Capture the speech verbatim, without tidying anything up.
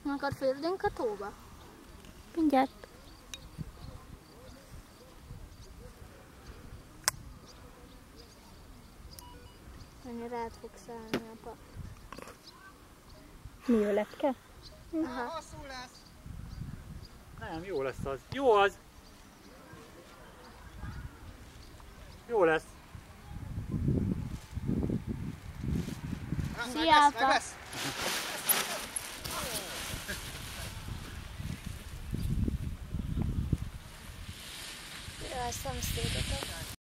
Akkor fürdünk a tóba? Mindjárt. Annyi rád fog szállni, apa. Mi jó lepke? Aha. Hosszú lesz. Nem, jó lesz az. Jó az. Jó lesz. Szia, apa! Jaj, szomszédotok.